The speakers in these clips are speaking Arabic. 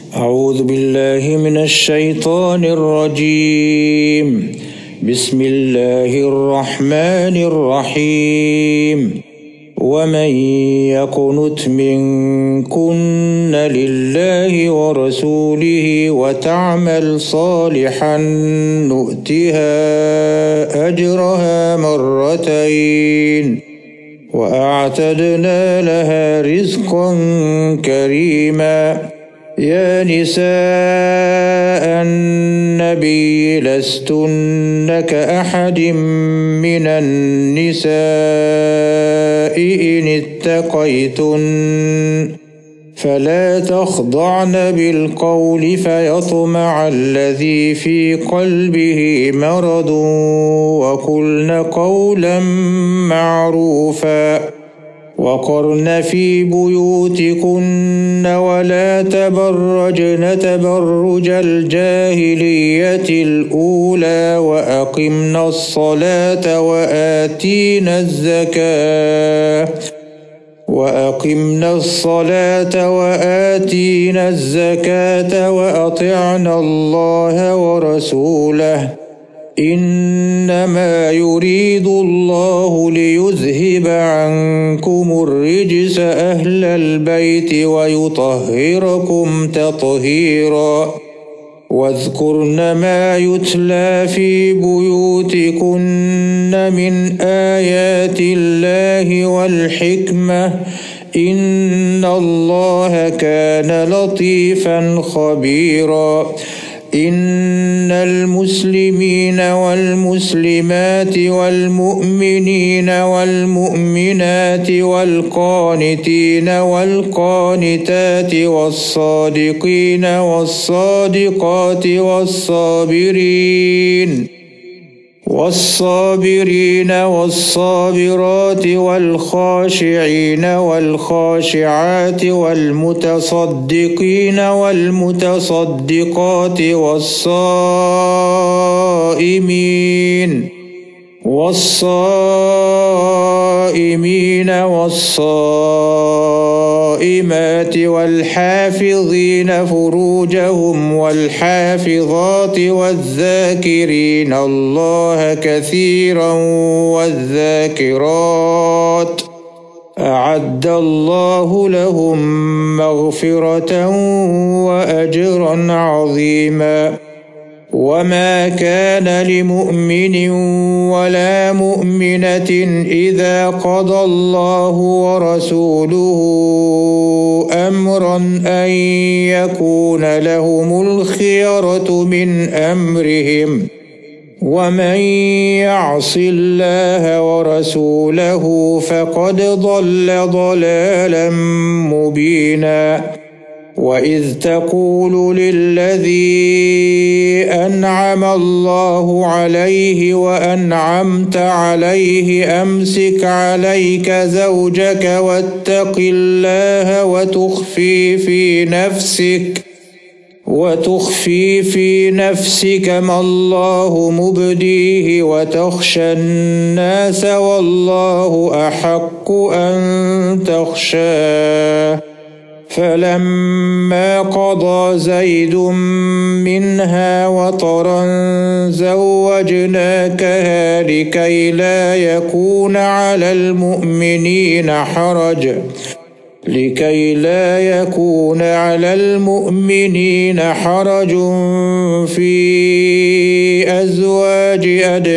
أعوذ بالله من الشيطان الرجيم. بسم الله الرحمن الرحيم. ومن يقنت منكن لله ورسوله وتعمل صالحا نؤتها أجرها مرتين وأعتدنا لها رزقا كريما. يا نساء النبي لستن كأحد من النساء إن اتقيتن فلا تخضعن بالقول فيطمع الذي في قلبه مرض وقلن قولا معروفا. وقرن في بيوتكن ولا تبرجن تبرج الجاهلية الأولى وأقمنا الصلاة وآتينا الزكاة وأطعنا الله ورسوله إنما يريد الله ليذهب عنكم الرجس أهل البيت ويطهركم تطهيرا. واذكرن ما يتلى في بيوتكن من آيات الله والحكمة إن الله كان لطيفا خبيرا. إن المسلمين والمسلمات والمؤمنين والمؤمنات والقانتين والقانتات والصادقين والصادقات والصابرين والصابرات والخاشعين والخاشعات والمتصدقين والمتصدقات والصائمين والصائمات والحافظين فروجهم والحافظات والذاكرين الله كثيرا والذاكرات أعد الله لهم مغفرة وأجرا عظيما. وما كان لمؤمن ولا مؤمنة إذا قضى الله ورسوله أمرا أن يكون لهم الخيرة من أمرهم ومن يعص الله ورسوله فقد ضل ضلالا مبينا. وإذ تقول للذي أنعم الله عليه وأنعمت عليه أمسك عليك زوجك واتق الله وتخفي في نفسك ما الله مبديه وتخشى الناس والله أحق أن تخشاه. فلما قضى زيد منها وطرا زوجناكها لكي لا يكون على المؤمنين حرج في أزواج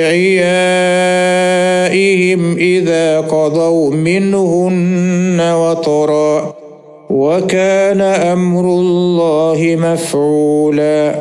أدعيائهم إذا قضوا منهن وطرا وكان أمر الله مفعولا.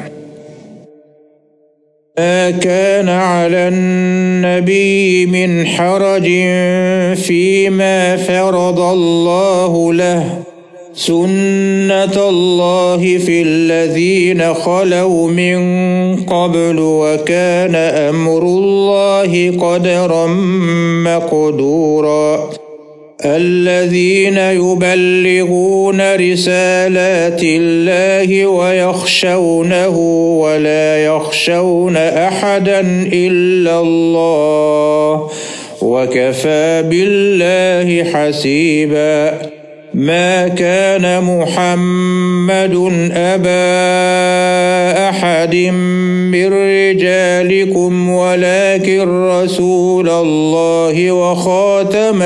ما كان على النبي من حرج فيما فرض الله له سنة الله في الذين خلوا من قبل وكان أمر الله قدرا مقدورا. الذين يبلغون رسالات الله ويخشونه ولا يخشون أحدا إلا الله وكفى بالله حسيبا. ما كان محمد أبا أحد من رجالكم ولكن رسول الله وخاتم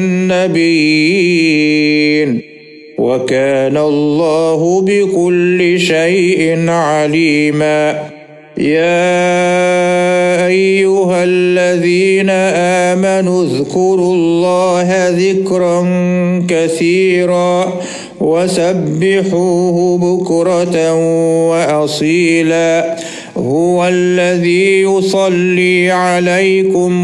النبيين وكان الله بكل شيء عليما. يا أيها الذين آمنوا اذكروا الله ذكرا كثيرا وسبحوه بكرة وأصيلا. هو الذي يصلي عليكم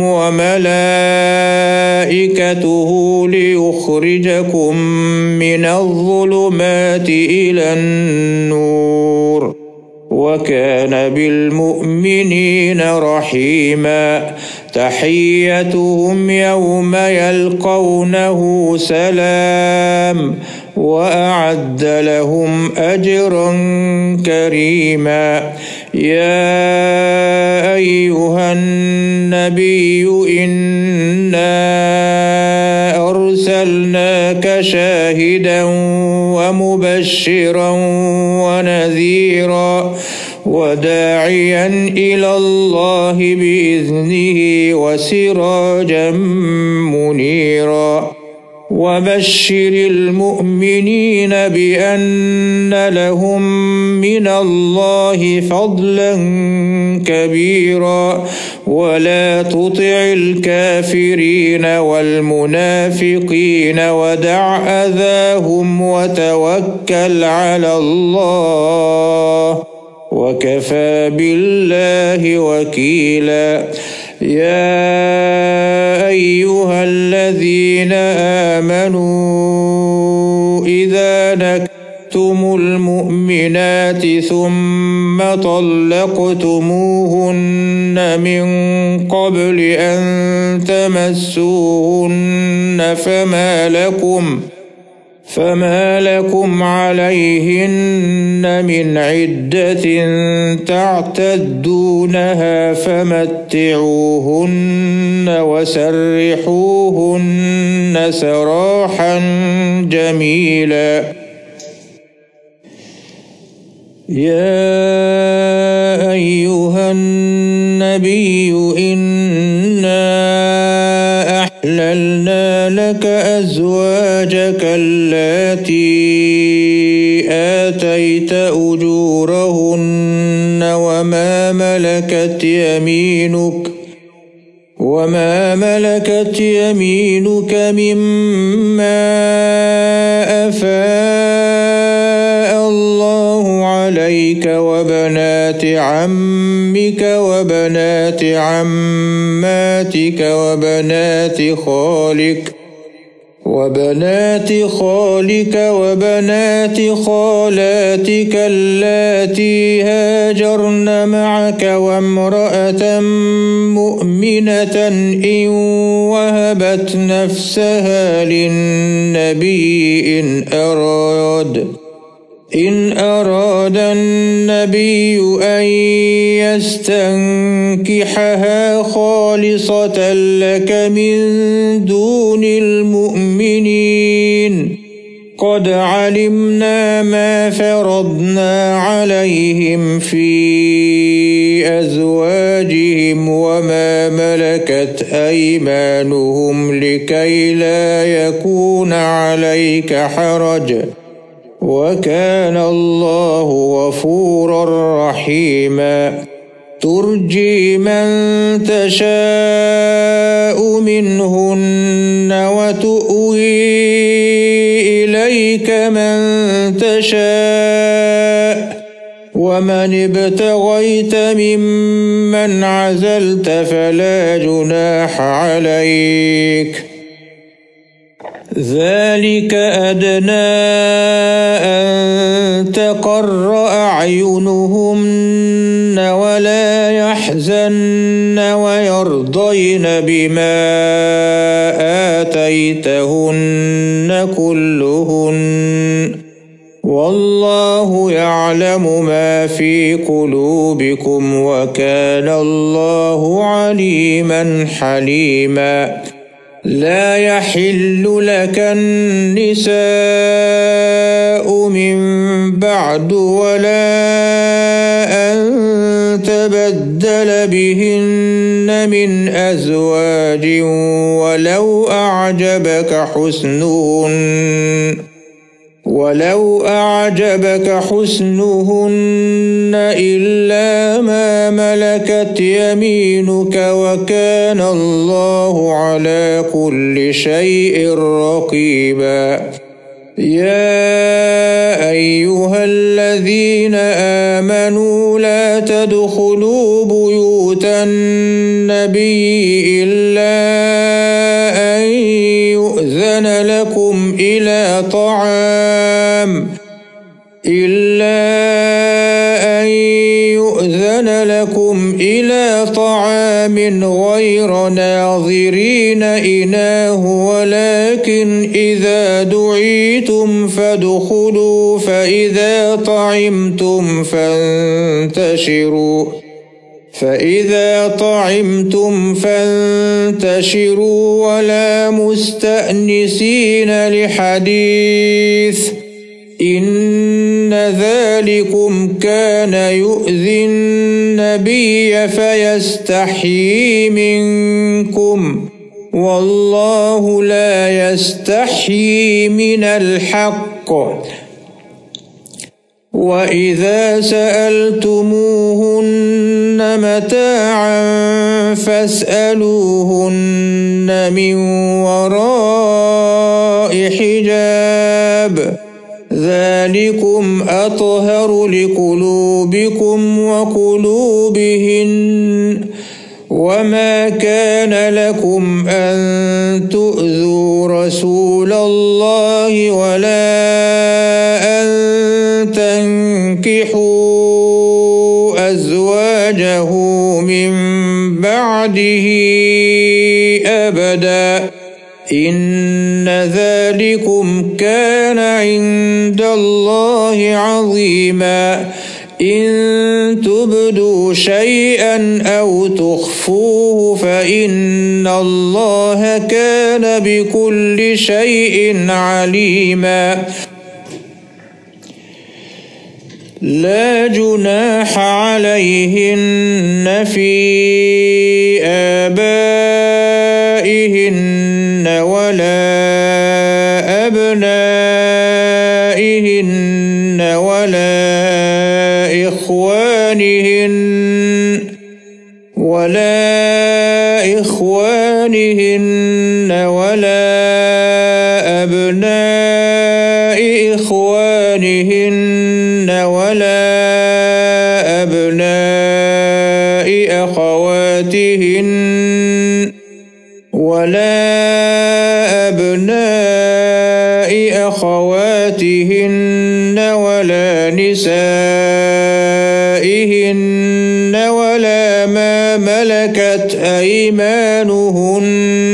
وملائكته ليخرجكم من الظلمات إلى النور وكان بالمؤمنين رحيما. تحيتهم يوم يلقونه سلام وأعد لهم أجرا كريما. يا أيها النبي إنا أرسلناك شاهدا ومبشرا ونذيرا وداعيا إلى الله بإذنه وسراجا منيرا. وبشر المؤمنين بأن لهم من الله فضلا كبيرا ولا تطع الكافرين والمنافقين ودع أذاهم وتوكل على الله وكفى بالله وكيلا. يا أيها الذين آمنوا إذا نكحتم المؤمنات ثم طلقتموهن من قبل أن تمسوهن فما لكم عليهن من عدة تعتدونها فمتعوهن وسرحوهن سراحا جميلا. يا أيها النبي إنا أحللنا لك أزواجك اللاتي آتيت أجورهن وما ملكت يمينك مما أفاء الله عليك وبنات عمك وبنات عماتك وبنات خالك وبنات خالاتك اللاتي هاجرن معك وامرأة مؤمنة إن وهبت نفسها للنبي إن أراد النبي أن يستنكحها خالصة لك من دون المؤمنين. قد علمنا ما فرضنا عليهم في أزواجهم وما ملكت أيمانهم لكي لا يكون عليك حرج وكان الله غفورا رحيما. ترجي من تشاء منهن وتؤوي إليك من تشاء ومن ابتغيت ممن عزلت فلا جناح عليك. ذلك أدنى أن تقر أعينهن ولا يحزن ويرضين بما آتيتهن كلهن والله يعلم ما في قلوبكم وكان الله عليما حليما. لا يحل لك النساء من بعد ولا أن تبدل بهن من أزواج ولو أعجبك حسنهن إلا ما ملكت يمينك وكان الله على كل شيء رقيبا. يا أيها الذين آمنوا لا تدخلوا بيوت النبي إلا أن يؤذن لكم إلى طعام غير ناظرين إناه ولكن إذا دعيتم فادخلوا فإذا طعمتم فانتشروا ولا مستأنسين لحديث إن ذلكم كان يؤذي النبي فيستحيي منكم والله لا يستحيي من الحق. وإذا سألتموهن متاعا فاسألوهن من وراء حجاب ذلكم أطهر لقلوبكم وقلوبهن. وما كان لكم أن تؤذوا رسول الله ولا أن تنكحوا أزواجه من بعده أبدا إن ذلكم كان عند الله عظيما. إن تبدوا شيئا أو تخفوه فإن الله كان بكل شيء عليما. لا جناح عليهن في آبائهن ولا أبنائهن ولا إخوانهن ولا أبناء إخوانهن ولا أبناء أخواتهن ولا نسائهن ولا ما ملكت أيمانهن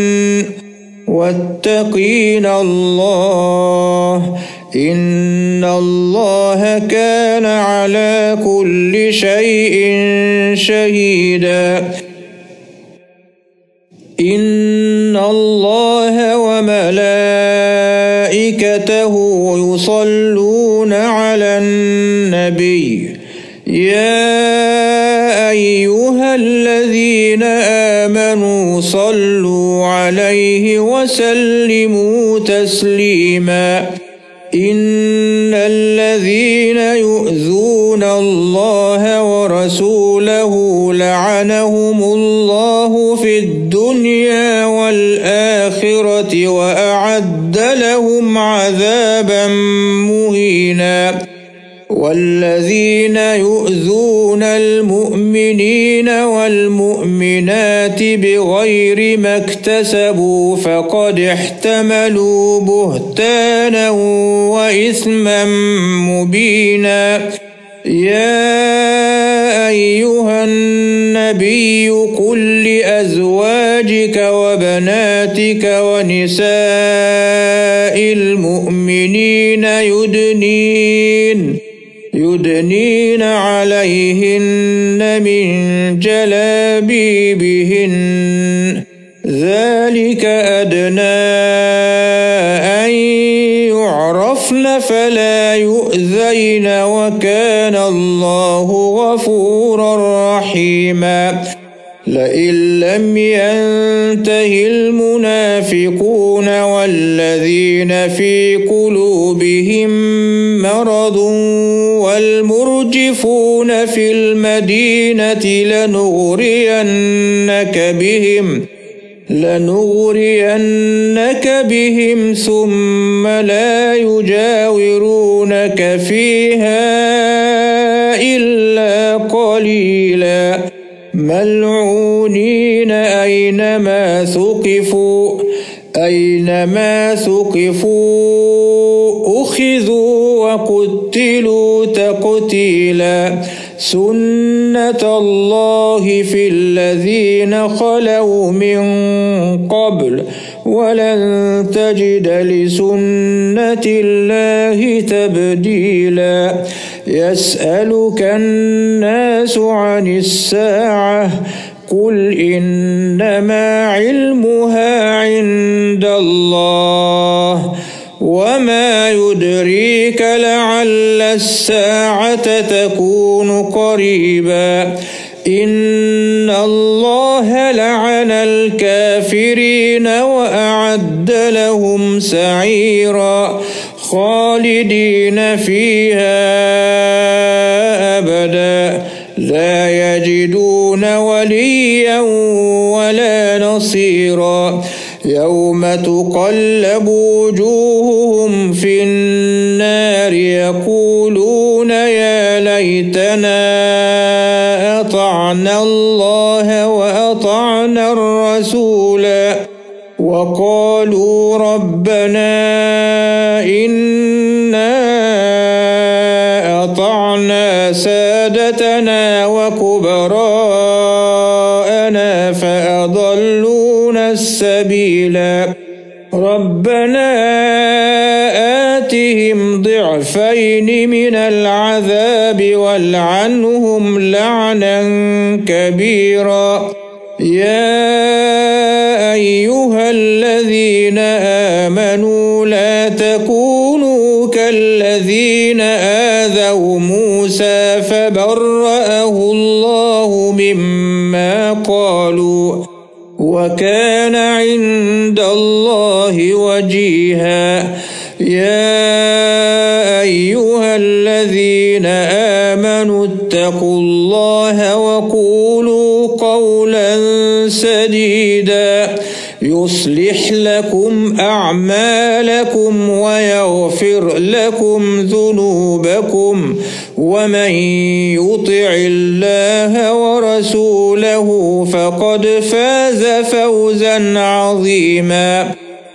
واتقين الله إن الله كان على كل شيء شهيدا. إن الله وملائكته يصلون على النبي يا أيها الذين آمنوا صلوا عليه وسلموا تسليما. إن الذين يؤذون الله ورسوله لعنهم الله في الدنيا والآخرة وأعد لهم عذابا مهينا. والذين يؤذون المؤمنين والمؤمنات بغير ما اكتسبوا فقد احتملوا بهتانا وإثما مبينا. يا أيها النبي قل لأزواجك وبناتك ونساء المؤمنين يدنين عليهن من جلابيبهن ذلك أدنى يخافن فلا يؤذين وكان الله غفورا رحيما لئن لم ينته المنافقون والذين في قلوبهم مرض والمرجفون في المدينة لنغرينك بهم ثم لا يجاورونك فيها إلا قليلا ملعونين أينما ثقفوا أخذوا وقتلوا تقتيلا سنة الله في الذين خلوا من قبل ولن تجد لسنة الله تبديلا يسألك الناس عن الساعة قل إنما علمها عند الله وما يدريك لعل الساعة تكون قريبا إن الله لعن الكافرين وأعد لهم سعيرا خالدين فيها أبدا لا يجدون وليا ولا نصيرا يوم تقلب وجوههم في النار يقولون يا ليتنا أطعنا الله وأطعنا الرسولا وقالوا ربنا إنا أطعنا سادتنا وكبراءنا فأضلونا السبيلا ربنا آتهم ضعفين من العذاب والعنهم لعنا كبيرا يا أيها الذين آمنوا لا تكونوا كالذين آذوا موسى فبرأه الله مما قالوا وكان عند الله وجيها يا أيها الذين آمنوا اتقوا الله وقولوا قولا سديدا يصلح لكم أعمالكم ويغفر لكم ذنوبكم ومن يطع الله ورسوله فقد فاز فوزا عظيما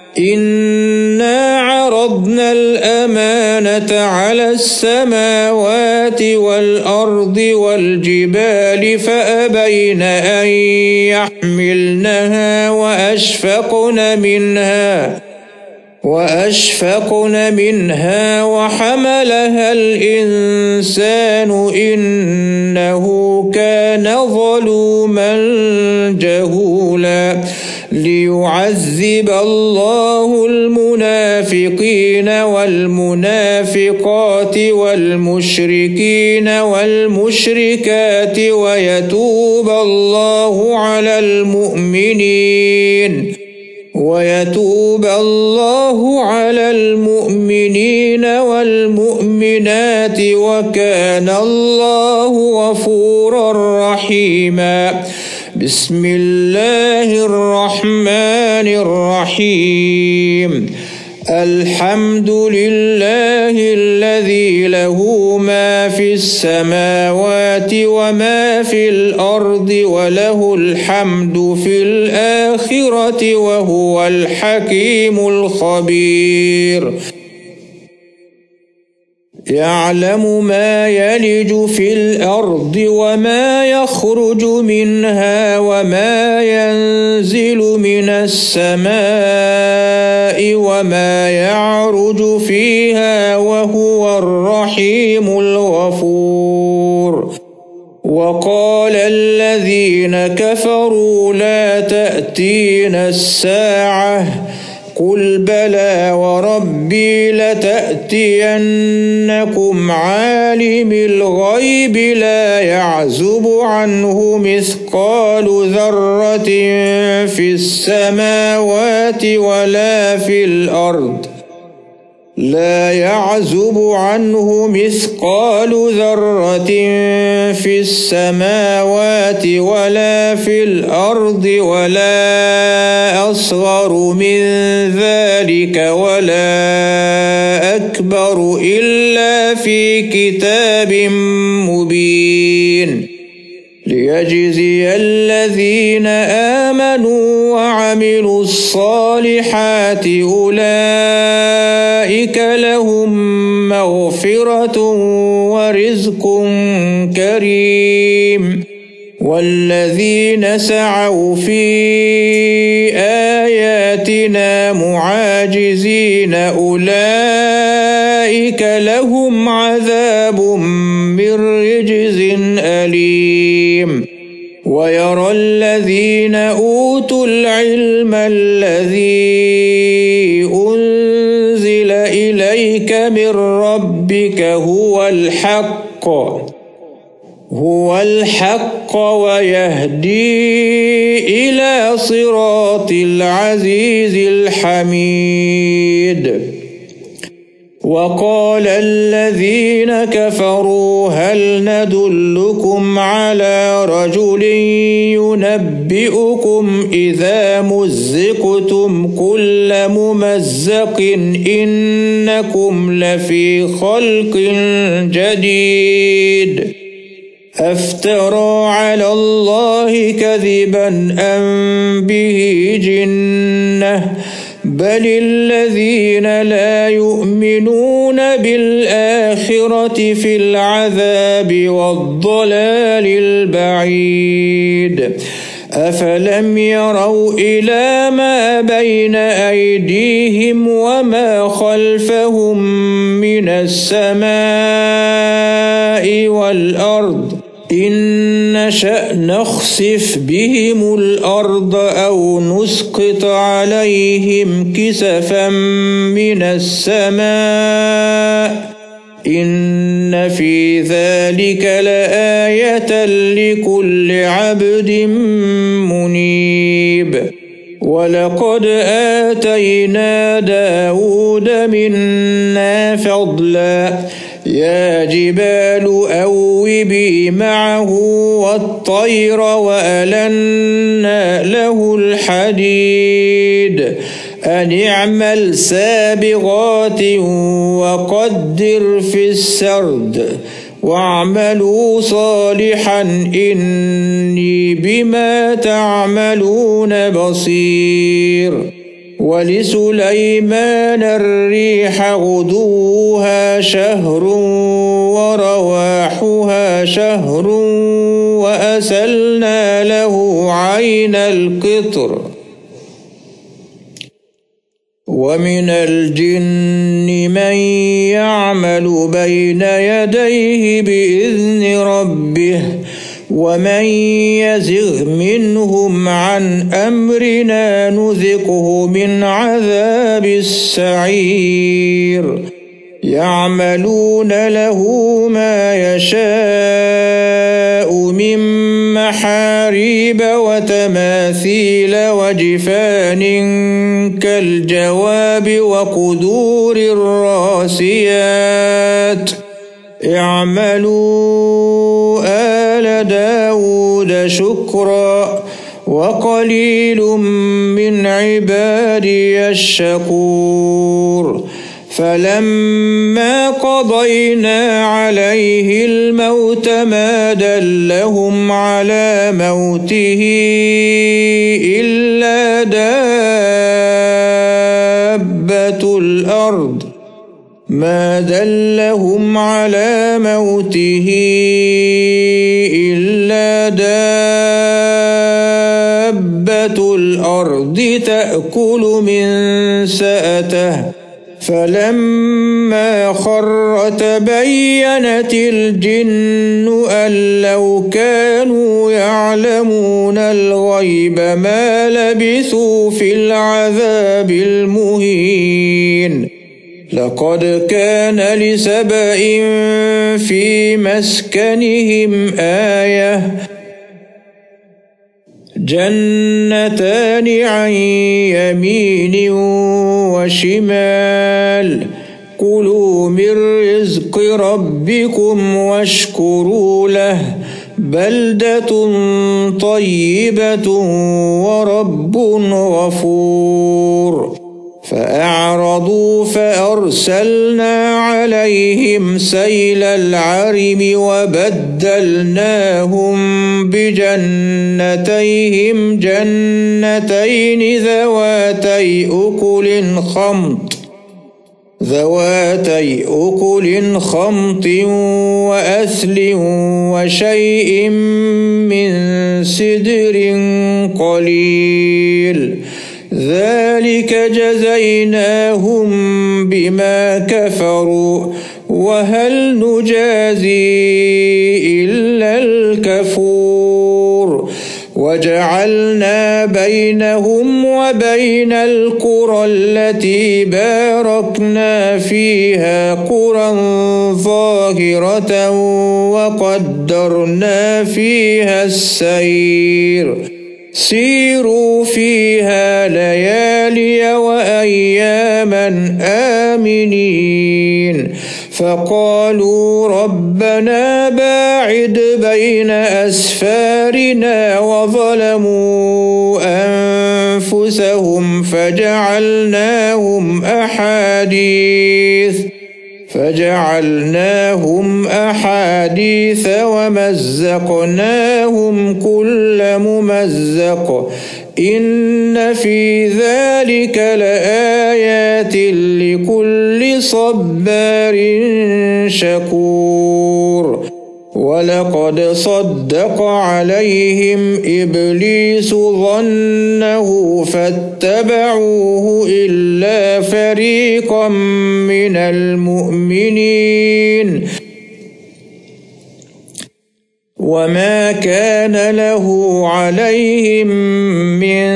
إنا عرضنا الأمانة على السماوات والأرض والجبال فأبين أن يحملنها وأشفقن منها وحملها الإنسان إنه كان ظلوما جهولا ليعذب الله المنافقين والمنافقات والمشركين والمشركات ويتوب الله على المؤمنين والمؤمنات وكان الله غفورا رحيما بسم الله الرحمن الرحيم الحمد لله الذي له ما في السماوات وما في الأرض وله الحمد في الآخرة وهو الحكيم الخبير يعلم ما يلج في الأرض وما يخرج منها وما ينزل من السماء وما يعرج فيها وهو الرحيم الغفور وقال الذين كفروا لا تأتينا الساعة قل بلى وربي لتأتينكم عالم الغيب لا يعزب عنه مثقال ذرة في السماوات ولا في الأرض لا يعزب عنه مثقال ذرة في السماوات ولا في الأرض ولا أصغر من ذلك ولا أكبر إلا في كتاب مبين ليجزي الذين آمنوا وعملوا الصالحات أولئك لهم مغفرة ورزق كريم والذين سعوا في آياتنا معاجزين أولئك لهم عذاب من رجز أليم ويرى الذين أوتوا العلم الذي أنزل إليك من ربك هو الحق ويهدي إلى صراط العزيز الحميد وقال الذين كفروا هل ندلكم على رجل ينبئكم إذا مزقتم كل ممزق إنكم لفي خلق جديد أفترى على الله كذبا أم به جنة بل الذين لا يؤمنون بالآخرة في العذاب والضلال البعيد أفلم يروا إلى ما بين أيديهم وما خلفهم من السماء والأرض إن نشأ نخسف بهم الأرض أو نسقط عليهم كسفا من السماء إن في ذلك لآية لكل عبد منيب ولقد آتينا داود منا فضلا يا جبال أوبي معه والطير وألنا له الحديد أن اعمل سابغات وقدر في السرد واعملوا صالحا إني بما تعملون بصير ولسليمان الريح غدوها شهر ورواحها شهر وأسلنا له عين القطر ومن الجن من يعمل بين يديه بإذن ربه ومن يزغ منهم عن أمرنا نذقه من عذاب السعير يعملون له ما يشاء من محاريب وتماثيل وجفان كالجواب وقدور الراسيات اعملوا آل داود شكرا وقليل من عبادي الشكور فلما قضينا عليه الموت ما دلهم على موته إلا دابة الأرض ما دلهم على موته إلا دابة الأرض تأكل من سأته فلما خر تبينت الجن أن لو كانوا يعلمون الغيب ما لبثوا في العذاب المهين. لقد كان لسبإ في مسكنهم آية جنتان عن يمين وشمال كلوا من رزق ربكم واشكروا له بلدة طيبة ورب غفور. فأعرضوا فأرسلنا عليهم سيل العرم وبدلناهم بجنتيهم جنتين ذواتي أكل خمط وأثل وشيء من سدر قليل ذلك جزيناهم بما كفروا وهل نجازي إلا الكفور. وجعلنا بينهم وبين القرى التي باركنا فيها قرى ظاهرة وقدرنا فيها السير سيروا فيها ليالي وأياما آمنين. فقالوا ربنا باعد بين أسفارنا وظلموا أنفسهم فجعلناهم أحاديث ومزقناهم كل ممزق إن في ذلك لآيات لكل صبار شكور. ولقد صدق عليهم إبليس ظنه فاتبعوه إلا فريقا من المؤمنين وما كان له عليهم من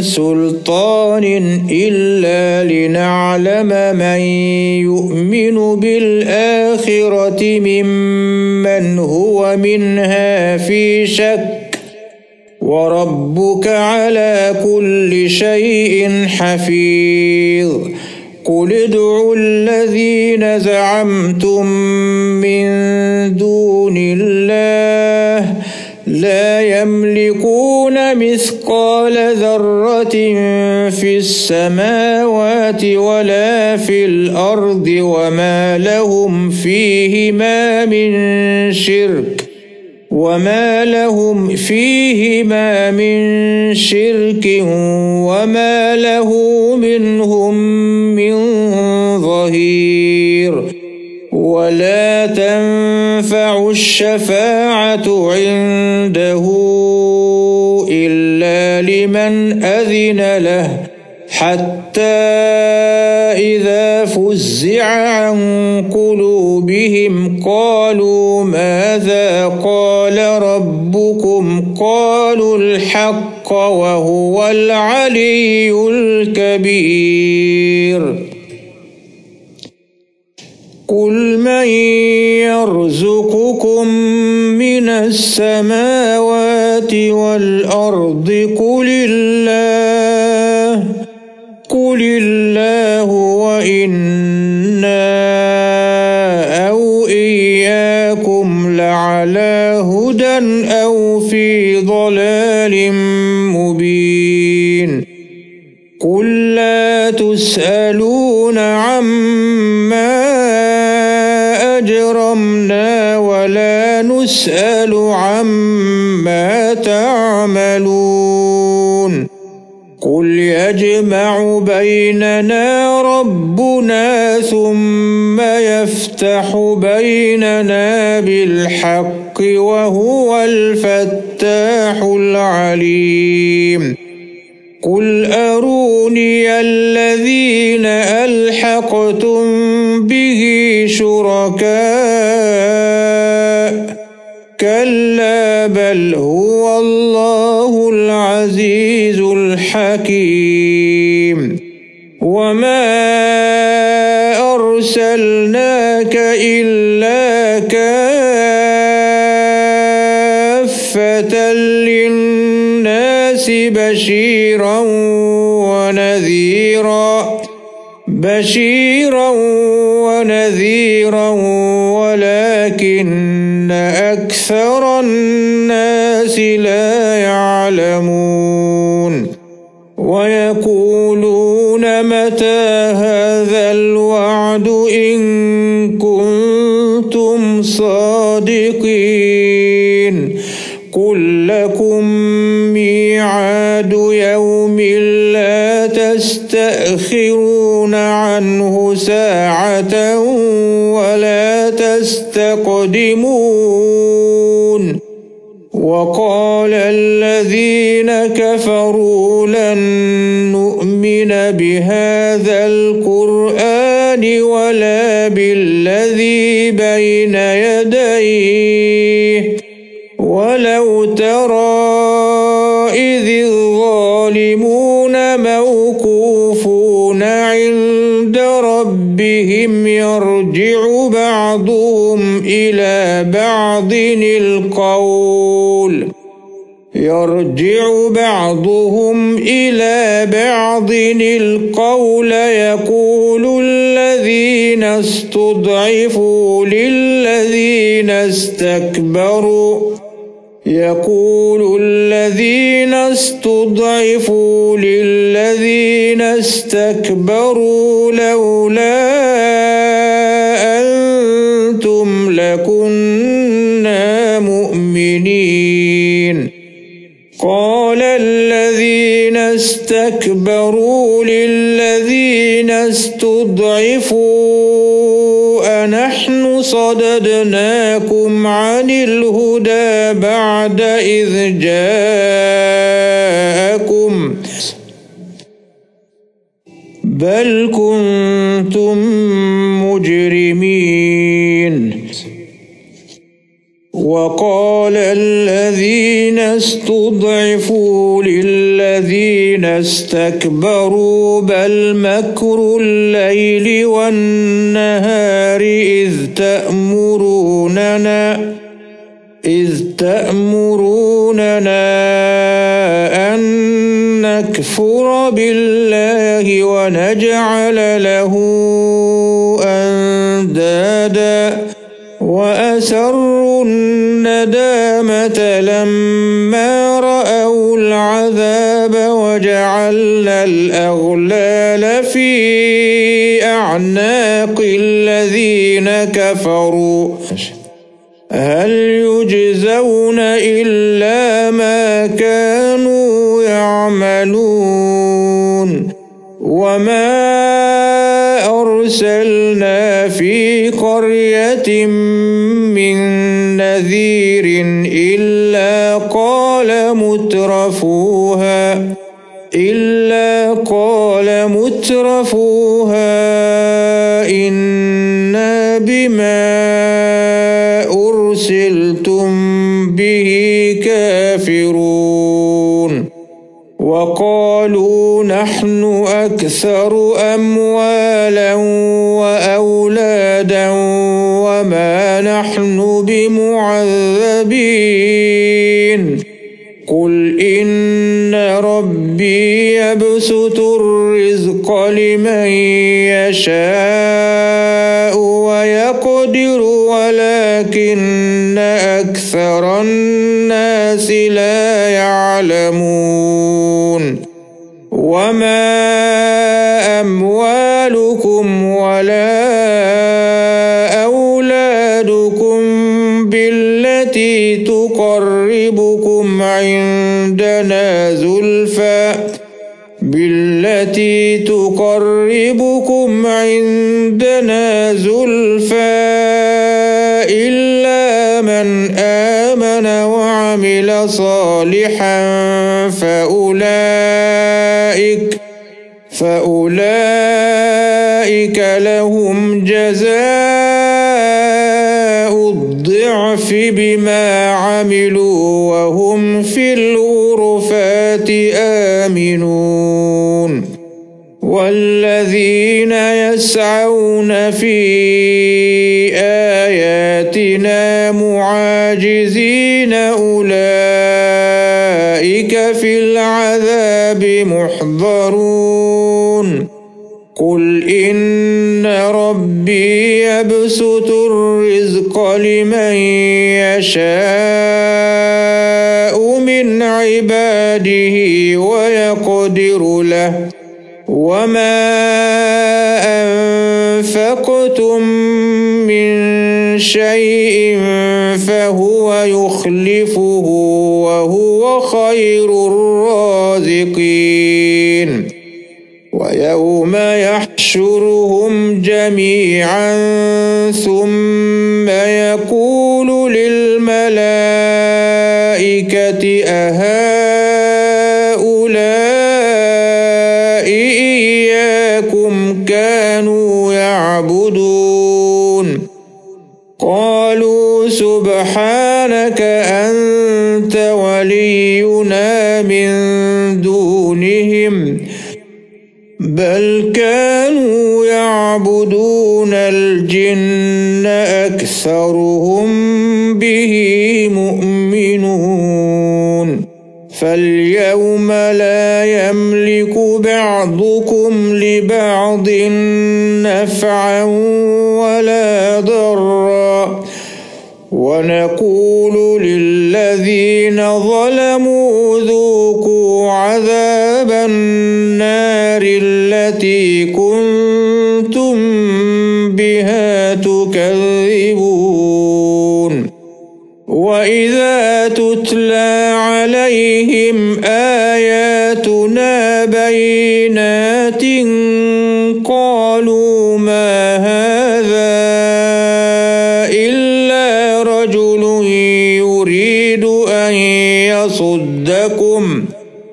سلطان إلا لنعلم من يؤمن بالآخرة ممن هو منها في شك وربك على كل شيء حفيظ. قل ادعوا الذين زعمتم من دون الله لا يملكون مثقال ذرة في السماوات ولا في الأرض وما لهم فيهما من شرك وما له منهم من ظهير. ولا تنفع الشفاعة عنده إلا لمن أذن له حتى إذا فزع عن قلوبهم قالوا ماذا قال ربكم قالوا الحق وهو العلي الكبير. قل من يرزقكم من السماوات والأرض قل الله وإنا أو إياكم لعلى هدى أو في ضلال مبين. قل لا تسألون عما أجرمنا ولا نسأل عما تعملون. قل يجمع بيننا ربنا ثم يفتح بيننا بالحق وهو الفتاح العليم. قل أروني الذين ألحقتم به شركاء كلا بل هو الله العزيز الحكيم وما أرسلناك إلا كافة للناس بشيرا ونذيرا ولكن أكثر الناس لا يعلمون ويقولون متى هذا الوعد إن كنتم صادقين قل لكم ميعاد يوم لا تستأخرون عنه ساعة ولا تستقدمون وقال الذين كفروا لن نؤمن بهذا القرآن ولا بالذي بين يديه ولو ترى إذ الظالمون موقوفون عند ربهم يرجع بعضهم إلى بعض القول يقول الذين استضعفوا للذين استكبروا لولا أنتم لكنا مؤمنين قال الذين استكبروا للذين استضعفوا أنحن صددناكم عن الهدى بعد إذ جاءكم بل كنتم مجرمين وقال الذين استضعفوا للذين استكبروا بل مكر الليل والنهار إذ تأمروننا أن نكفر بالله ونجعل له أندادا وأسروا الندامة لما رأوا العذاب وجعلنا الأغلال في أعناق الذين كفروا هل يجزون إلا ما كانوا يعملون وما أرسلنا في قرية من نذير إلا قال مترفوها إنا بما أرسلتم به كافرون وقالوا نحن أكثر أموالا وأولادا وما نحن بمعذبين قل إن ربي يبسط الرزق لمن يشاء ويقدر ولكن أكثر الناس لا يعلمون وما أموالكم ولا أولادكم بالتي تقربكم عندنا زلفى إلا من آمن وعمل صالحا فأولئك فأولئك لهم جزاء الضعف بما عملوا وهم في الغرفات آمنون. والذين يسعون في آياتنا معاجزين أولئك في العذاب محضرون. قل إن ربي يبسط الرزق لمن يشاء من عباده ويقدر له وما أنفقتم من شيء فهو يخلفه وهو خير الرازقين. ويوم يحشرهم جميعا ثم يقول للملائكة أهؤلاء إياكم كانوا يعبدون؟ قالوا سبحانك أنت ولينا من دونهم بل كانوا يعبدون الجن أكثرهم به مؤمنون. فاليوم لا يملك بعضكم لبعض نفعا ولا ضرا ونقول للذين ظلموا ذوقوا عذاب النار التي كنتم بها تكذبون. وإذا تتلى عليهم آياتنا بينات قالوا ما هذا إلا رجل يريد أن يصدكم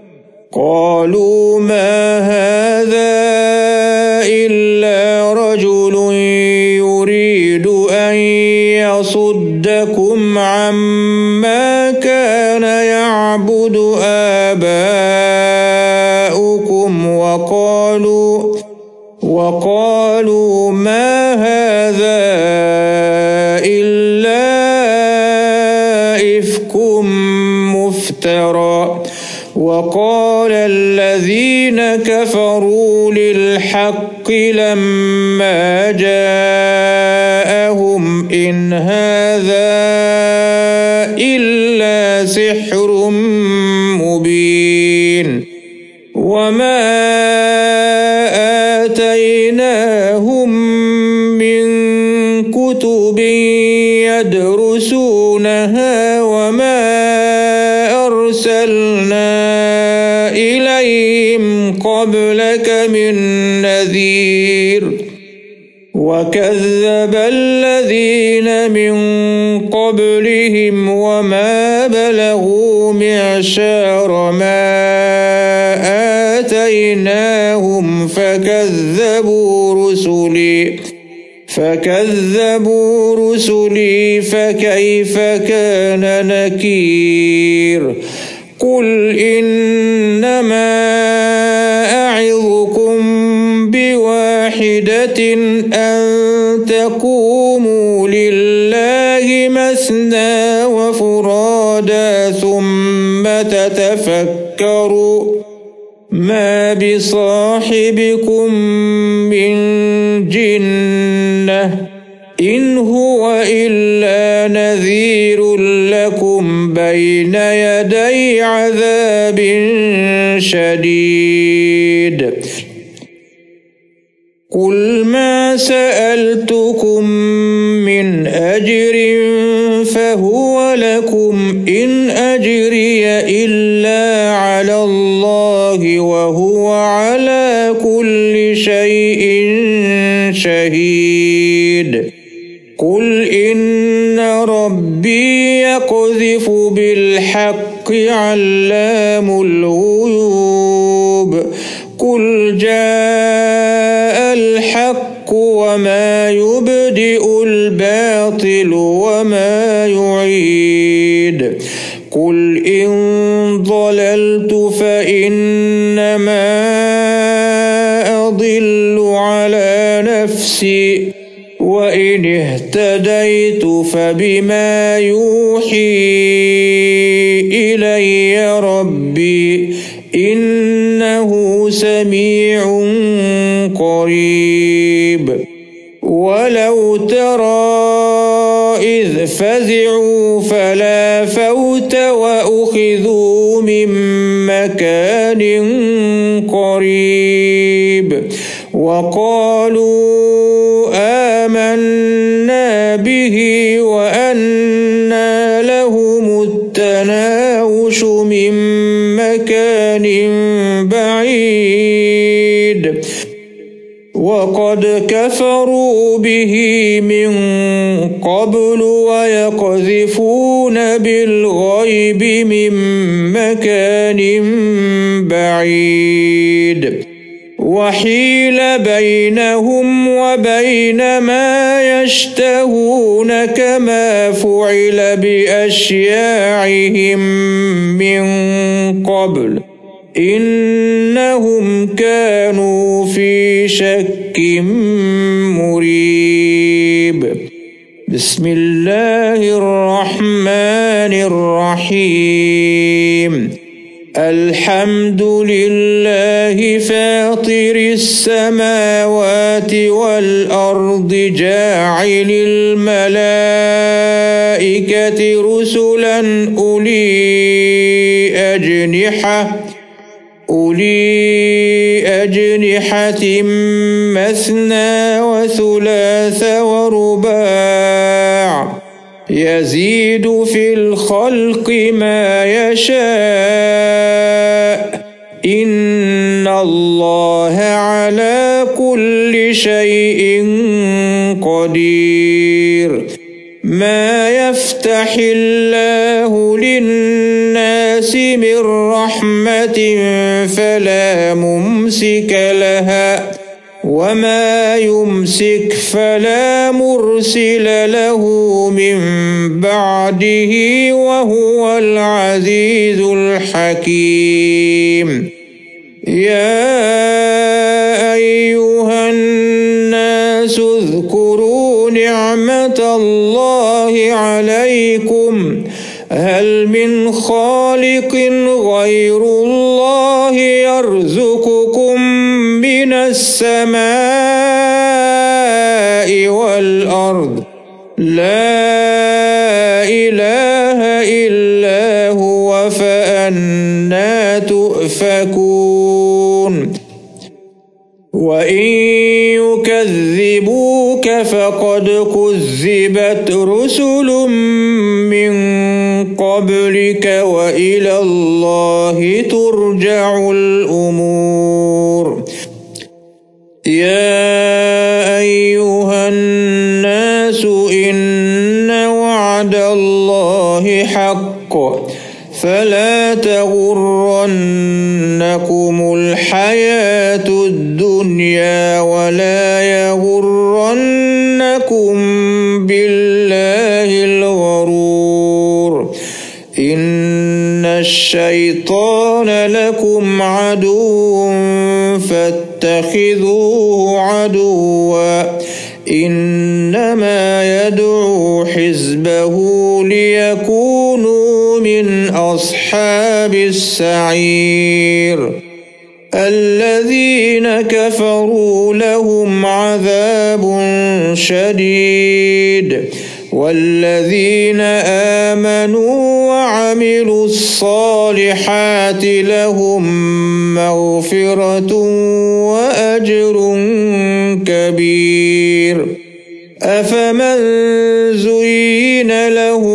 عما كان يعبد آباؤكم وقالوا ما هذا إلا إفك مفترى. وقال الذين كفروا للحق لما جاءهم إن هذا إلا سحر مبين. وما آتيناهم من كتب يدرسونها وما أرسلنا إليهم قبلك من نذير. وكذب الذين من قبلهم وما بلغوا معشار ما آتيناهم فكذبوا رسلي فكيف كان نكير. قل إنما أعظكم بواحدة أن تقوموا لله مثنى وفرادا ثم تتفكروا ما بصاحبكم من جنة إن هو إلا نذير لكم بين يدي عذاب شديد. قل ما سألتكم من أجر فهو لكم إن أجري إلا على الله وهو على كل شيء شهيد. قل إن ربي يقذف بالحق علام الغيوب قل جاء الحق وما يبدئ الباطل وما يعيد قل إن ضللت فإنما أضل على نفسي وإن اهتديت فبما يوحي إلي ربي إنه سميع قريب ولو ترى إذ فزعوا فلا فوت وأخذوا من مكان قريب وقالوا آمنا به وأنى لهم التناوش من مكان بعيد وقد كفروا به من قبل ويقذفون بالغيب من مكان بعيد وحيل بينهم وبين ما يشتهون كما فعل بأشياعهم من قبل إنهم كانوا في شك مريب بسم الله الرحمن الرحيم الحمد لله فاطر السماوات والأرض جاعل الملائكة رسلا أولي أجنحة مثنى وثلاث ورباع يزيد في الخلق ما يشاء إن الله على كل شيء قدير ما يفتح الله للناس من رحمة فلا ممسك لها وما يمسك فلا مرسل له من بعده وهو العزيز الحكيم يا أيها الناس اذكروا نعمة الله عليكم هل من خالق غير الله يرزقكم من السماء والأرض لا إله إلا هو فأنى تؤفكون وإن يكذبوك فقد كذبت رسل من قبلك وإلى الله ترجع الأمور يا أيها الناس إن وعد الله حق فلا تغرنكم الحياة الدنيا ولا يغرنكم بالله الغرور إن الشيطان لكم عدو فاتخذوه عدوا إنما يدعو حزبه ليكونوا من أصحاب السعير الذين كفروا لهم عذاب شديد والذين آمنوا وعملوا الصالحات لهم مغفرة وأجر كبير أفمن زين له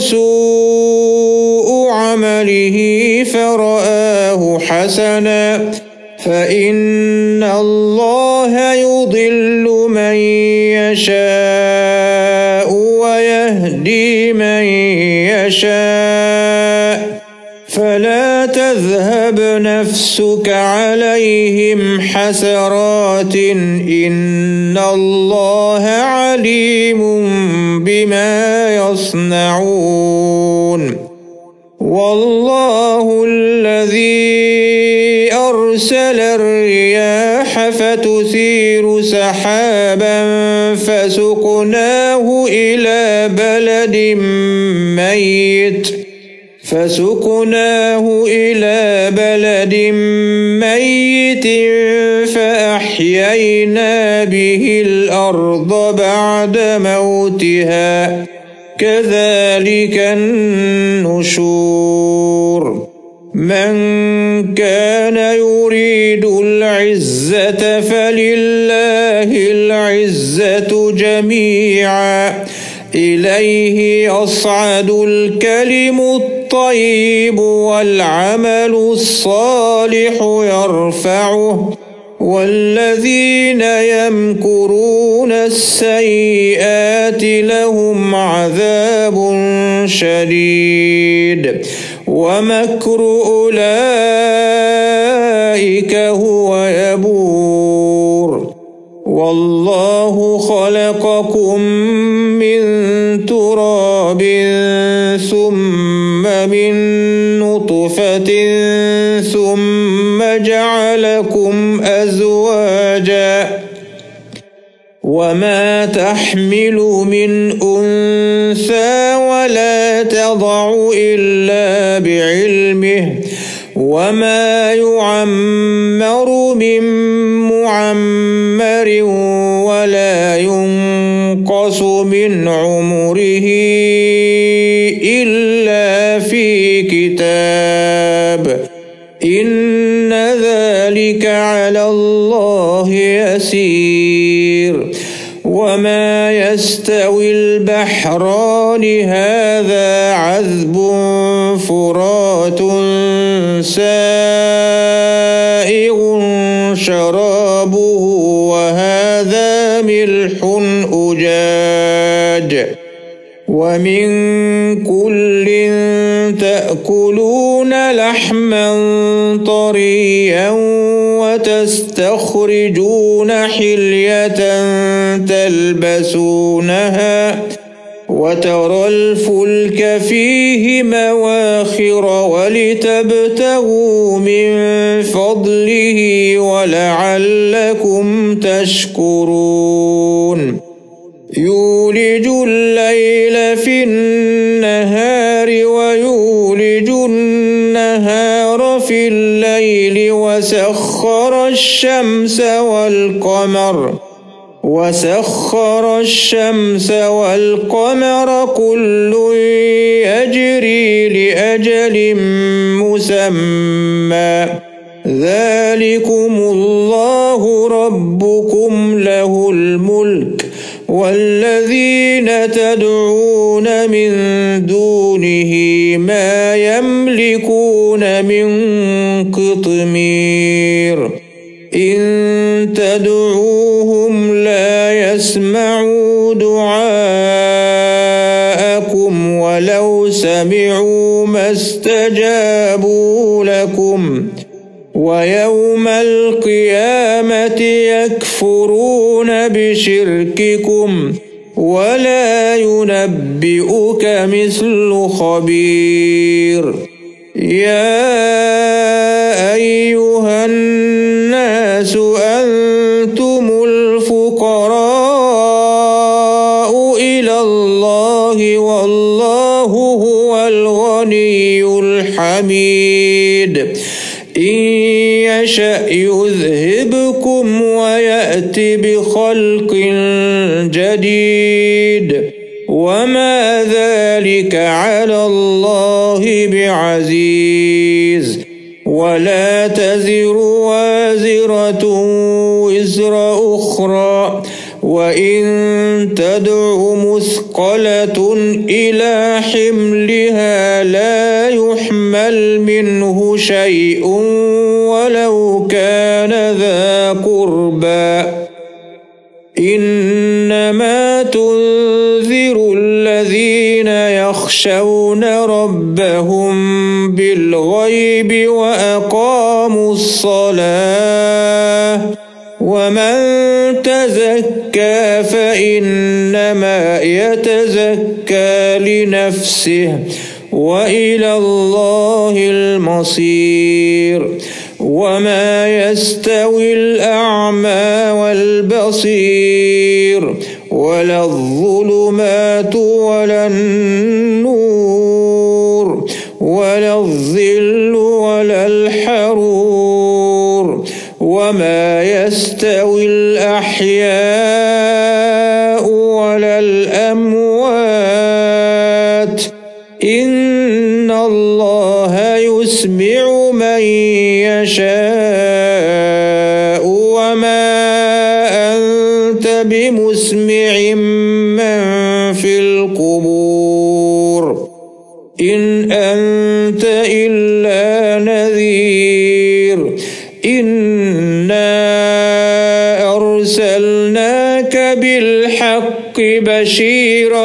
سوء عمله فرآه حسنا فإن الله يضل من يشاء ويهدي من يشاء فلا تذهب نفسك عليهم حسرات إن الله عليم بما يصنعون والله الذي أرسل الرياح فتثير سحابا فسقناه إلى بلد ميت فأحيينا به الأرض بعد موتها كذلك النشور من كان يريد العزة فلله العزة جميعا إليه يصعد الكلم الطيب والعمل الصالح يرفعه والذين يمكرون السيئات لهم عذاب شديد ومكر أولئك هو يبور والله خلقكم من تراب ثم من نطفة ثم جعلكم أزواجا وما تحمل من أنثى ولا تضع إلا بعلمه وما يعمر من معمر ولا ينقص من عمره إلا في كتاب إن ذلك على الله يسير وما يستوي البحران هذا عذب فرات سائغ شرابه وهذا ملح أجاج ومن كل تأكلون لحما طريا وتستخرجون حلية تلبسونها وترى الفلك فيه مواخر ولتبتغوا من فضله ولعلكم تشكرون يولج الليل في النهار ويولج النهار في الليل وسخر الشمس والقمر كل يجري لأجل مسمى ذلكم الله ربكم له الملك والذين تدعون من دونه ما يملكون من قطمير إن تدعوهم لا يسمعوا دعاءكم ولو سمعوا ما استجابوا لكم ويوم القيامة يكفرون بشرككم ولا ينبئك مثل خبير يا أيها الناس أنتم الفقراء إلى الله والله هو الغني الحميد إن يشأ يذهبكم ويأتي بخلق جديد وما ذلك على الله بعزيز ولا تزر وازرة وزر أخرى وإن تدع مثقلة إلى حملها لا يحمل منه شيء ولو كان ذا قربى إنما تنذر الذين يخشون يخشون ربهم بالغيب وأقاموا الصلاة ومن تزكى فإنما يتزكى لنفسه وإلى الله المصير وما يستوي الأعمى والبصير ولا الظلمات ولا النور ولا الظل ولا الحرور وما يستوي الأحياء ولا الأموات إن الله يسمع من يشاء وما أنت بمسمع من في القبور إن أنت إلا نذير إنا أرسلناك بالحق بشيرا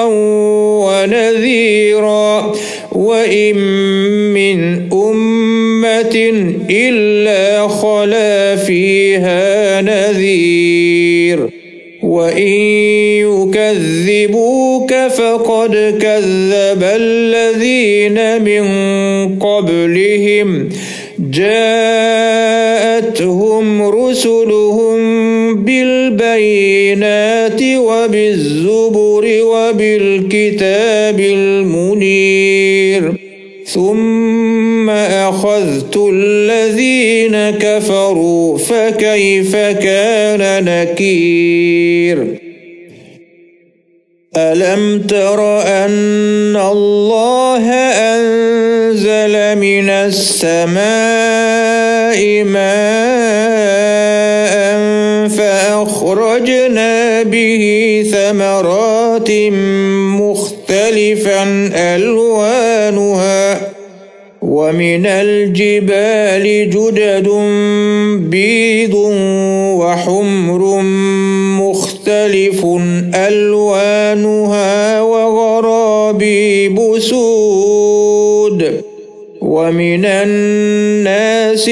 ونذيرا وإن من أمة إلا خلا فيها نذير وإن يكذبوك فقد كذب الذين من قبلهم جاءتهم رسلهم بالبينات وبالزبر وبالكتاب المنير ثم أخذت الذين كفروا فكيف كان نكير ألم تر أن الله أنزل من السماء ماء فأخرجنا به ثمرات مختلفا ألوانها ومن الجبال جدد بيض وحمر مختلف ألوانها وغرابيب سود ومن الناس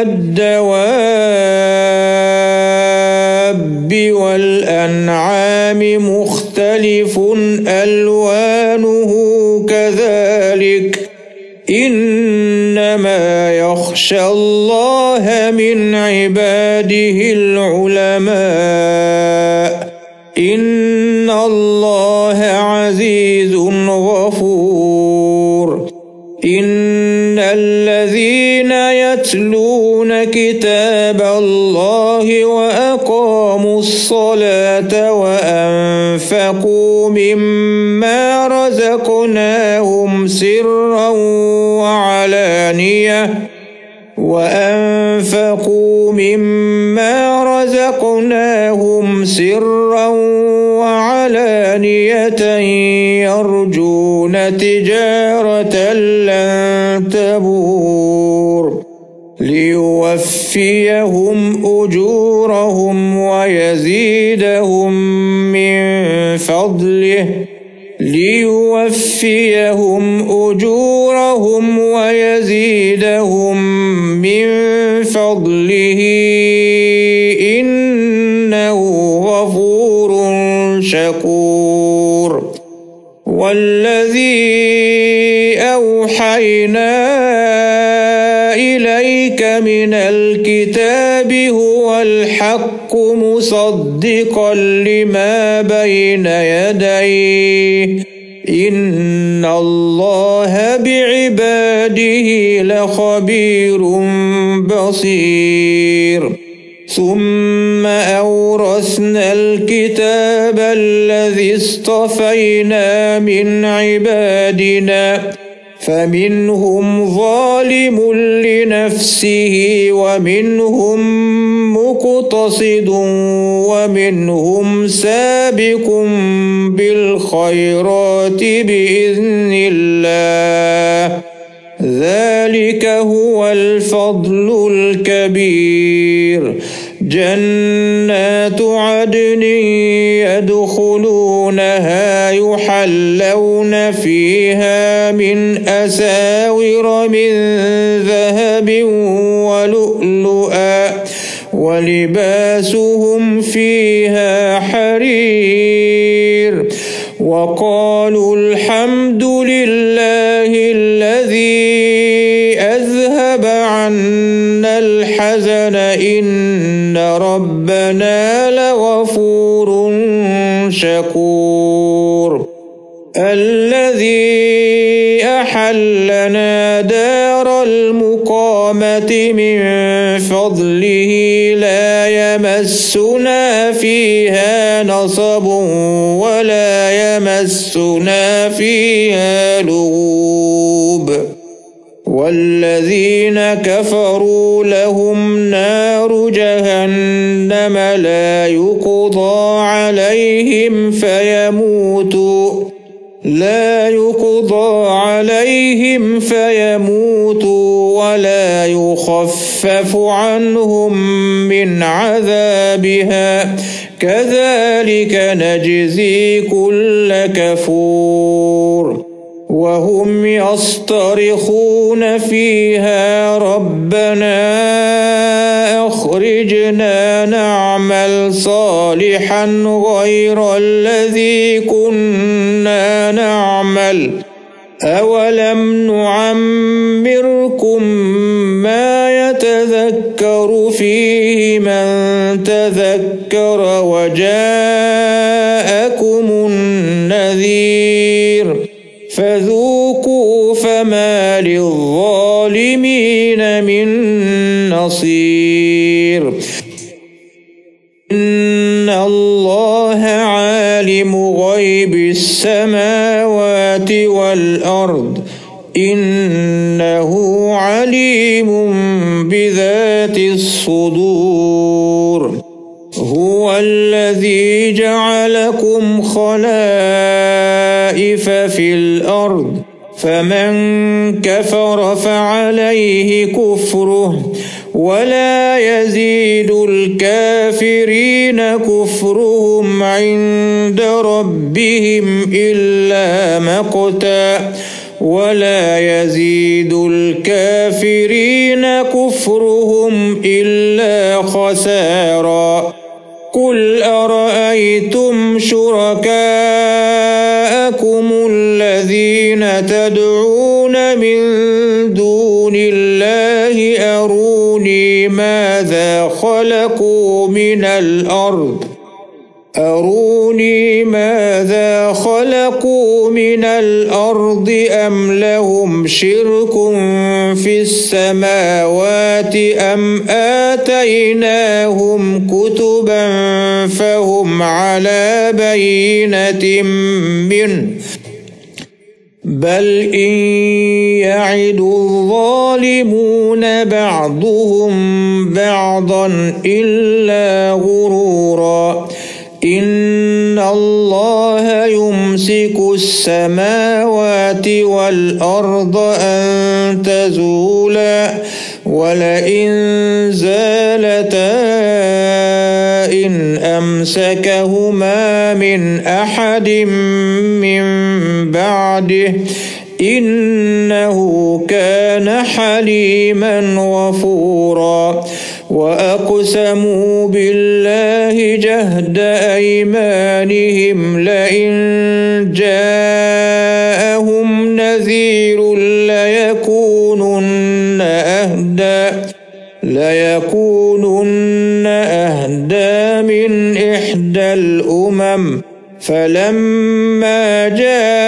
والدواب والأنعام مختلف ألوانه كذلك إنما يخشى الله من عباده العلماء إن الله عزيز غفور إن الذين يتلون كتاب الله وأقاموا الصلاة وأنفقوا مما رزقناهم سرا وعلانية يرجون تجارة لن تبور ليوفيهم أجورهم ويزيدهم من فضله إنه غفور شكور والذي أوحينا إليك من الكتاب هو الحق مصدقا لما بين يديه إن الله بعباده لخبير بصير ثم أورثنا الكتاب الذي اصطفينا من عبادنا فمنهم ظالم لنفسه ومنهم مقتصد ومنهم سابق بالخيرات بإذن الله ذلك هو الفضل الكبير جنات عدن يدخلونها يحلون فيها من أساور من ذهب ولؤلؤا ولباسهم فيها حرير وقالوا الحمد لله الذي أذهب عنا الحزن إن ربنا لغفور شكور الذي أحلنا دار المقامة من فضله لا يمسنا فيها نصب ولا يمسنا فيها لغوب والذين كفروا لهم نار جهنم لا يقضى عليهم فيموتوا ولا يخفف عنهم من عذابها كذلك نجزي كل كفور وهم يصطرخون فيها ربنا أخرجنا نعمل صالحا غير الذي كنا نعمل أولم نعمركم ما يتذكر فيه من تذكر وجاءكم النذير فذوقوا فما للظالمين من نصير إن الله عالم غيب السماوات والأرض إنه عليم بذات الصدور هو الذي جعلكم خلائف في الأرض فمن كفر فعليه كفره ولا يزيد الكافرين كفرهم عند ربهم إلا مقتا ولا يزيد الكافرين كفرهم إلا خسارا قل أرأيتم شركاءكم الذين تدعون من دون الله أروني ماذا خلقوا من الأرض أم لهم شرك في السماوات أم آتيناهم كتبا فهم على بينة منه بل إن يعد الظالمون بعضهم بعضا إلا غرورا إن الله يمسك السماوات والأرض أن تزولا ولئن زالتا إن أمسكهما من أحد من بعده إنه كان حليما غفورا وأقسموا بالله جهد أيمانهم لئن جاءهم نذير ليكونن أهدى من إحدى الأمم فلما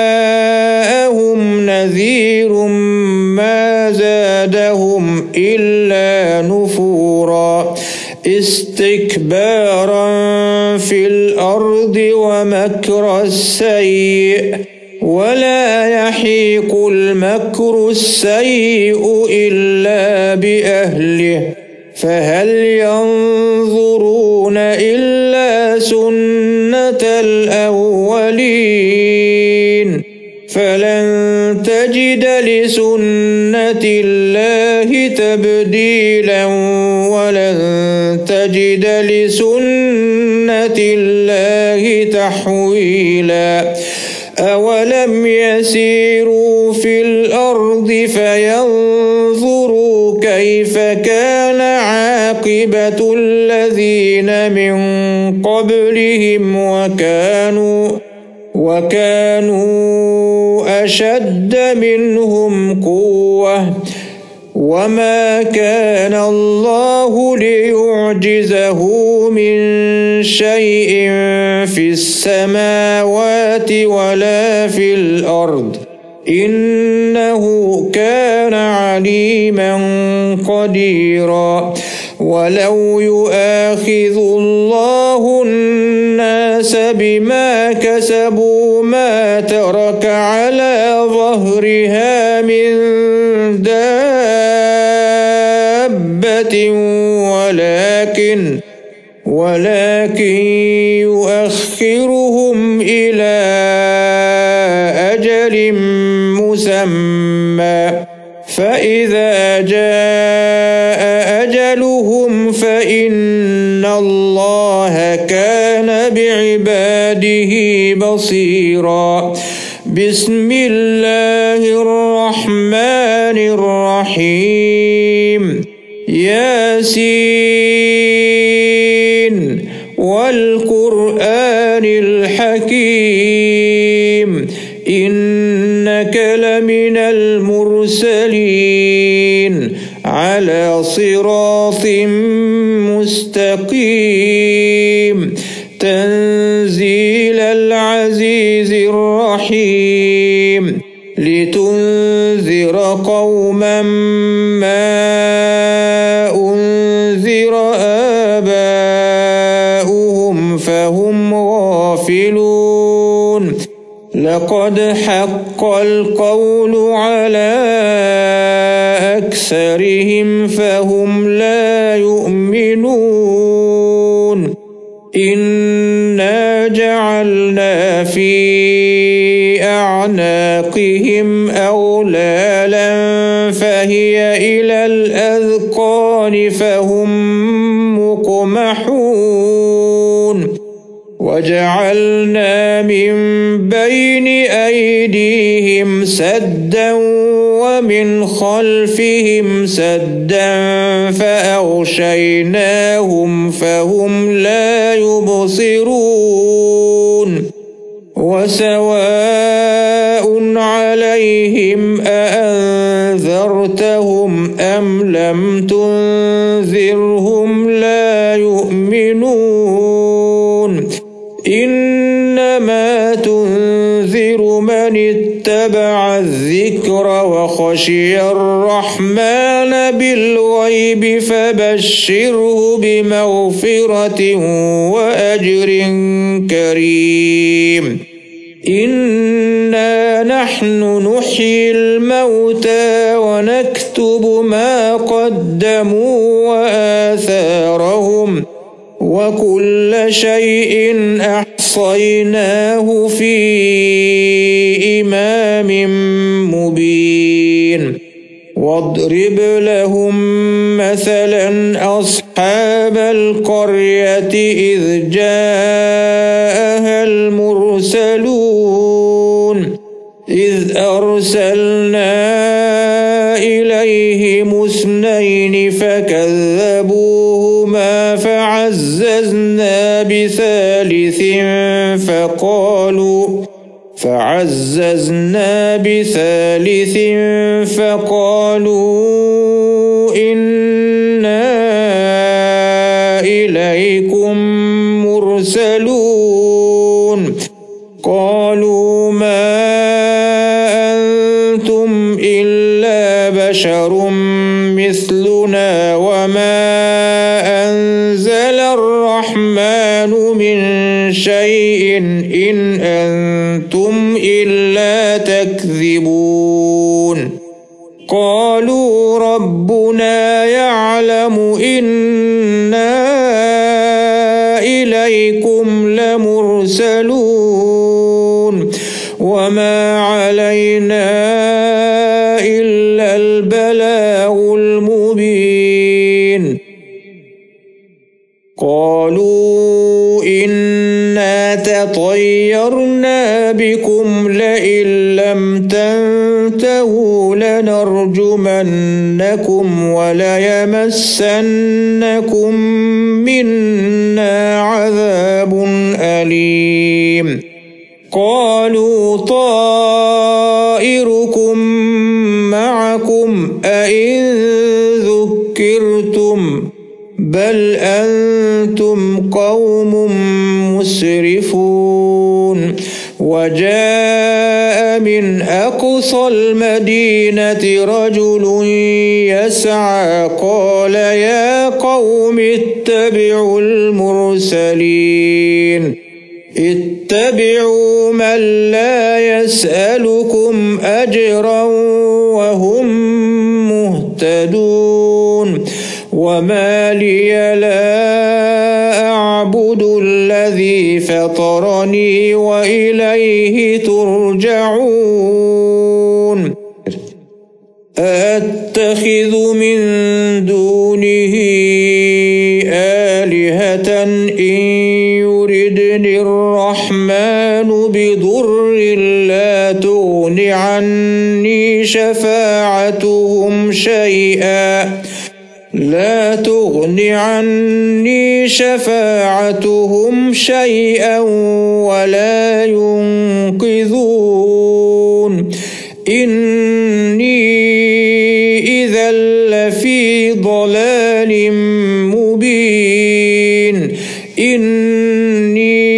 جاءهم نذير ما زادهم إلا نفورا استكبارا في الأرض ومكر السيء ولا يحيق المكر السيء إلا بأهله فهل ينظرون إلا سنة الأولين فلن تجد لسنة الله تبديلا ولن تجد لسنة الله تحويلا أولم يسيروا في الأرض فينظروا كيف كان عاقبة الذين من قبلهم وكانوا أشد منهم قوة وما كان الله ليعجزه من شيء في السماوات ولا في الأرض إنه كان عليما قديرا ولو يؤاخذ الله الناس بما كسبوا ما ترك على ظهرها من دابة ولكن يؤخرهم إلى أجل مسمى فإذا جاء أجلهم فإن الله كان بعباده بصيرا. بسم الله الرحمن الرحيم. ياسين والقرآن الحكيم إنك لمن المرسلين على صراط مستقيم تنزيل العزيز الرحيم لتنذر قوما ما أنذر آباؤهم فهم غافلون لقد حق القول على أكثرهم فهم لا يؤمنون إنا جعلنا في أعناقهم أغلالا فهي إلى الأذقان فهم مقمحون وجعلنا من بين أيديهم سدا ومن خلفهم سدا فأغشيناهم فهم لا يبصرون وسواء عليهم أأنذرتهم أم لم تنذرهم لا يؤمنون إنما تنذر من اتبع الذكر وخشي الرحمن بالغيب فبشره بمغفرة وأجر كريم إنا نحن نحيي الموتى ونكتب ما قدموا وآثارهم وكل شيء أحصيناه في إمام مبين واضرب لهم مثلا أصحاب القرية إذ جاءها المرسلون إذ أرسلنا إليهم اثنين فكذبوهما فعززنا بثالث فقالوا إنا إليكم مرسلون قالوا ما أنتم إلا بشر مثلنا وما أنزل الرحمن من شيء إن أنتم إلا تكذبون قالوا ربنا يعلم إنا إليكم لمرسلون وما علينا إلا البلاغ المبين. قالوا إنا تطيرنا بكم لئن لم تنتهوا لنرجمنكم وليمسنكم منا عذاب أليم. قالوا طائركم معكم أئن ذكرتم بل أنتم قوم مسرفون. وجاء من أقصى المدينة رجل يسعى قال يا قوم اتبعوا المرسلين اتبعوا من لا يسألكم أجرا وهم مهتدون. وما لي لا أعبد الذي فطرني وإليه ترجعون. أأتخذ من دونه آلهة إن يردني الرحمن بضر لا تغن عني شفاعتهم شيئا ولا ينقذون. إني إذا لفي ضلال مبين. إني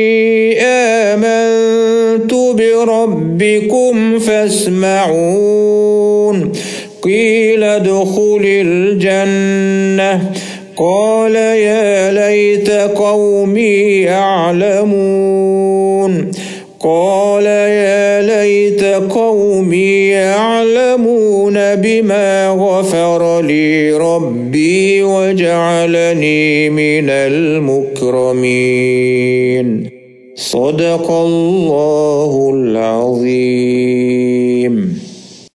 آمنت بربكم فاسمعون. قيل ادخل الجنة قال يا ليت قومي يعلمون. قال يا ليت قومي يعلمون بما غفر لي ربي وجعلني من المكرمين. صدق الله العظيم.